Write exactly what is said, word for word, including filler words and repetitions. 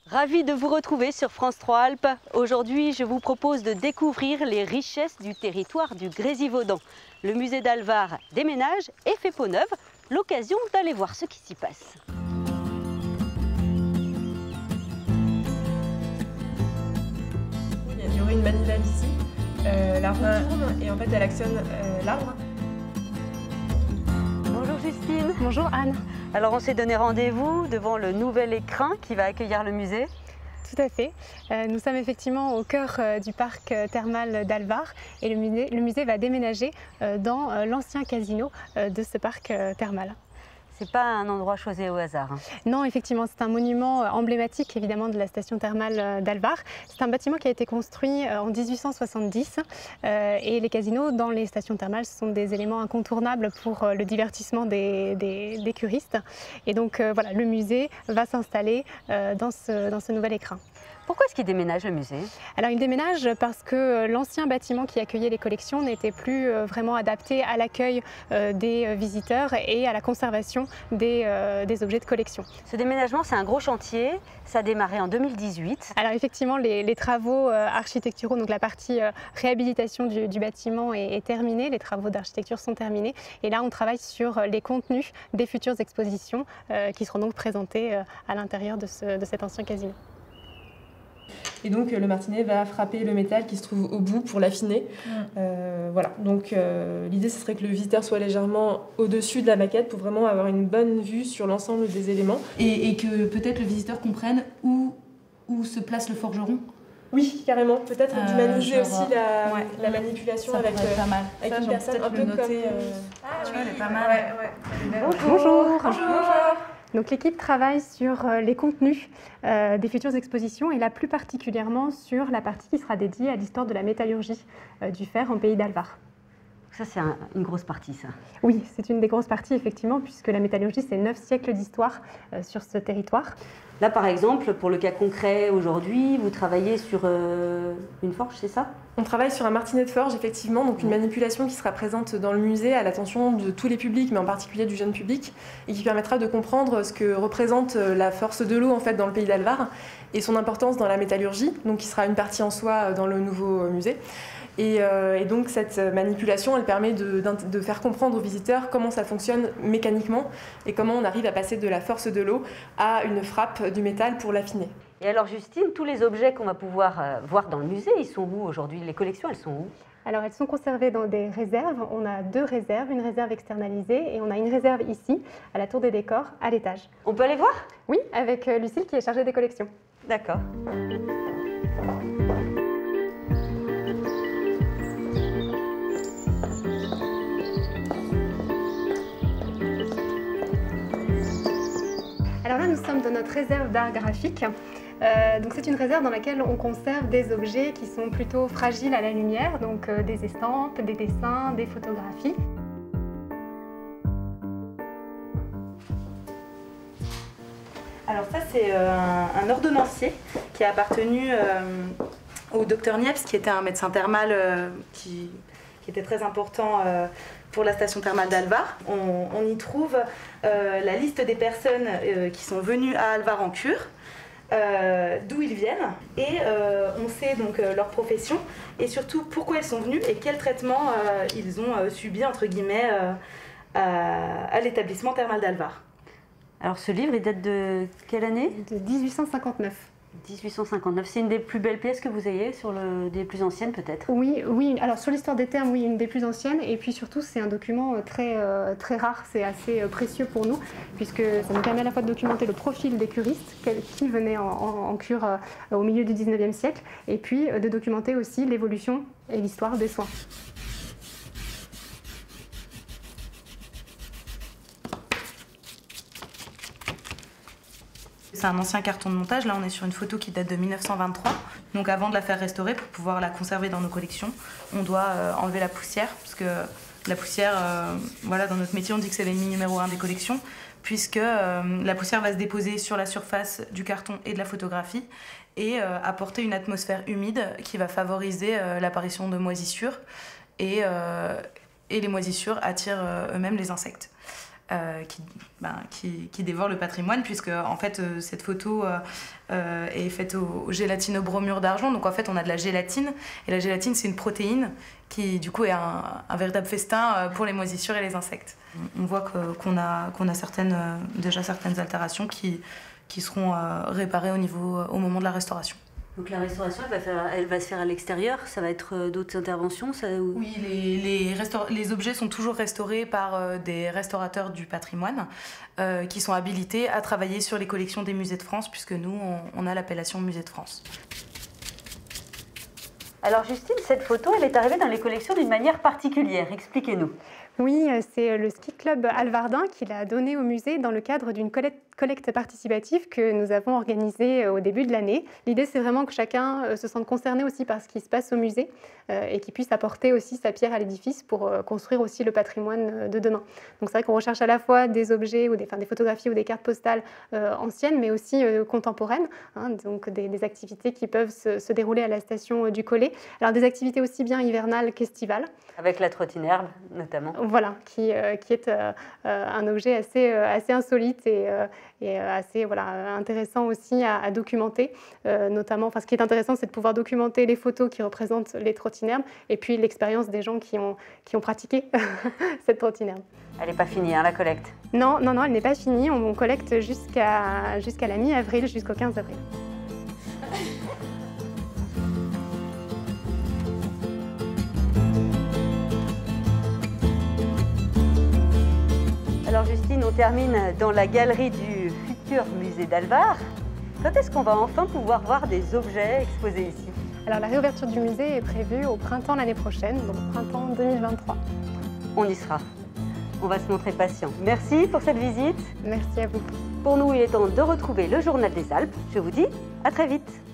Ravi de vous retrouver sur France trois Alpes. Aujourd'hui, je vous propose de découvrir les richesses du territoire du Grésivaudan. Le musée d'Alvar déménage et fait peau neuve, l'occasion d'aller voir ce qui s'y passe. Il y aurait une manivelle ici, euh, l'arbre tourne et en fait elle actionne euh, l'arbre. Bonjour Justine. Bonjour Anne. Alors on s'est donné rendez-vous devant le nouvel écrin qui va accueillir le musée. Tout à fait. Euh, nous sommes effectivement au cœur euh, du parc euh, thermal d'Alvar et le musée, le musée va déménager euh, dans euh, l'ancien casino euh, de ce parc euh, thermal. C'est pas un endroit choisi au hasard. Hein. Non, effectivement, c'est un monument emblématique évidemment de la station thermale d'Alvar. C'est un bâtiment qui a été construit en mille huit cent soixante-dix euh, et les casinos dans les stations thermales sont des éléments incontournables pour le divertissement des, des, des curistes. Et donc euh, voilà, le musée va s'installer euh, dans, ce, dans ce nouvel écrin. Pourquoi est-ce qu'il déménage le musée? Alors il déménage parce que l'ancien bâtiment qui accueillait les collections n'était plus vraiment adapté à l'accueil des visiteurs et à la conservation des, des objets de collection. Ce déménagement, c'est un gros chantier, ça a démarré en deux mille dix-huit. Alors effectivement, les, les travaux architecturaux, donc la partie réhabilitation du, du bâtiment est, est terminée, les travaux d'architecture sont terminés et là on travaille sur les contenus des futures expositions euh, qui seront donc présentées à l'intérieur de, ce, de cet ancien casino. Et donc le martinet va frapper le métal qui se trouve au bout pour l'affiner. Mmh. Euh, voilà. Donc euh, l'idée ce serait que le visiteur soit légèrement au-dessus de la maquette pour vraiment avoir une bonne vue sur l'ensemble des éléments. Et, et que peut-être le visiteur comprenne où, où se place le forgeron. Oui, carrément. Peut-être euh, humaniser genre, aussi la, ouais. la manipulation ça avec, euh, pas mal. avec ça, une personne un peu noter, comme... Euh... Ah, tu oui, vois, elle est pas mal. Ouais, ouais. Bonjour. Bonjour. Bonjour. Donc l'équipe travaille sur les contenus euh, des futures expositions et là plus particulièrement sur la partie qui sera dédiée à l'histoire de la métallurgie euh, du fer en pays d'Alvar. Ça c'est un, une grosse partie ça. Oui, c'est une des grosses parties effectivement puisque la métallurgie c'est neuf siècles d'histoire euh, sur ce territoire. Là par exemple, pour le cas concret aujourd'hui, vous travaillez sur euh, une forge, c'est ça? On travaille sur un martinet de forge, effectivement, donc une manipulation qui sera présente dans le musée à l'attention de tous les publics, mais en particulier du jeune public, et qui permettra de comprendre ce que représente la force de l'eau en fait, dans le pays d'Alvar et son importance dans la métallurgie, donc qui sera une partie en soi dans le nouveau musée. Et, euh, et donc cette manipulation, elle permet de, de faire comprendre aux visiteurs comment ça fonctionne mécaniquement et comment on arrive à passer de la force de l'eau à une frappe du métal pour l'affiner. Et alors Justine, tous les objets qu'on va pouvoir euh, voir dans le musée, ils sont où aujourd'hui? Les collections, elles sont où? Alors elles sont conservées dans des réserves. On a deux réserves, une réserve externalisée et on a une réserve ici, à la tour des décors, à l'étage. On peut aller voir? Oui, avec Lucille qui est chargée des collections. D'accord. Alors là, nous sommes dans notre réserve d'art graphique. Euh, donc c'est une réserve dans laquelle on conserve des objets qui sont plutôt fragiles à la lumière, donc euh, des estampes, des dessins, des photographies. Alors ça c'est euh, un, un ordonnancier qui a appartenu euh, au docteur Niepce, qui était un médecin thermal euh, qui, qui était très important euh, pour la station thermale d'Alvar. On, on y trouve euh, la liste des personnes euh, qui sont venues à Alvar en cure, euh, d'où ils viennent, et euh, on sait donc euh, leur profession, et surtout pourquoi ils sont venus et quel traitement euh, ils ont euh, subi, entre guillemets, euh, à, à l'établissement thermal d'Alvar. Alors ce livre, il date de quelle année? De mille huit cent cinquante-neuf. mille huit cent cinquante-neuf, c'est une des plus belles pièces que vous ayez, sur le, des plus anciennes peut-être? Oui, oui. Alors sur l'histoire des termes, oui, une des plus anciennes. Et puis surtout, c'est un document très, euh, très rare, c'est assez euh, précieux pour nous, puisque ça nous permet à la fois de documenter le profil des curistes qui venaient en, en, en cure euh, au milieu du dix-neuvième siècle, et puis euh, de documenter aussi l'évolution et l'histoire des soins. C'est un ancien carton de montage, là on est sur une photo qui date de mille neuf cent vingt-trois. Donc avant de la faire restaurer, pour pouvoir la conserver dans nos collections, on doit euh, enlever la poussière, parce que la poussière, euh, voilà, dans notre métier on dit que c'est l'ennemi numéro un des collections, puisque euh, la poussière va se déposer sur la surface du carton et de la photographie et euh, apporter une atmosphère humide qui va favoriser euh, l'apparition de moisissures et, euh, et les moisissures attirent euh, eux-mêmes les insectes. euh, qui, ben, qui, qui dévore le patrimoine, puisque en fait euh, cette photo euh, euh, est faite au, au gélatino-bromure d'argent. Donc en fait on a de la gélatine, et la gélatine c'est une protéine qui du coup est un, un véritable festin pour les moisissures et les insectes. On voit que, qu'on a, qu'on a certaines, euh, déjà certaines altérations qui, qui seront euh, réparées au, niveau, euh, au moment de la restauration. Donc la restauration, elle va, faire, elle va se faire à l'extérieur, ça va être euh, d'autres interventions ça, ou... Oui, les, les, restaur- les objets sont toujours restaurés par euh, des restaurateurs du patrimoine euh, qui sont habilités à travailler sur les collections des musées de France, puisque nous, on, on a l'appellation Musée de France. Alors Justine, cette photo, elle est arrivée dans les collections d'une manière particulière. Expliquez-nous. Oui, c'est le ski club Alvardin qui l'a donné au musée dans le cadre d'une collecte participative que nous avons organisée au début de l'année. L'idée, c'est vraiment que chacun se sente concerné aussi par ce qui se passe au musée et qu'il puisse apporter aussi sa pierre à l'édifice pour construire aussi le patrimoine de demain. Donc c'est vrai qu'on recherche à la fois des objets ou des, enfin, des photographies ou des cartes postales euh, anciennes, mais aussi euh, contemporaines, hein, donc des, des activités qui peuvent se, se dérouler à la station du Collet. Alors des activités aussi bien hivernales qu'estivales. Avec la trottinerbe, notamment. Voilà, qui, euh, qui est euh, un objet assez, euh, assez insolite et, euh, et assez voilà, intéressant aussi à, à documenter. Euh, notamment, enfin, ce qui est intéressant, c'est de pouvoir documenter les photos qui représentent les trottinerbes et puis l'expérience des gens qui ont, qui ont pratiqué cette trottinerbe. Elle n'est pas finie, hein, la collecte? Non, non, non, elle n'est pas finie. On, on collecte jusqu'à, jusqu'à la mi-avril, jusqu'au quinze avril. Alors Justine, on termine dans la galerie du futur musée d'Alvar. Quand est-ce qu'on va enfin pouvoir voir des objets exposés ici? Alors la réouverture du musée est prévue au printemps l'année prochaine, donc printemps deux mille vingt-trois. On y sera. On va se montrer patient. Merci pour cette visite. Merci à vous. Pour nous, il est temps de retrouver le Journal des Alpes. Je vous dis à très vite.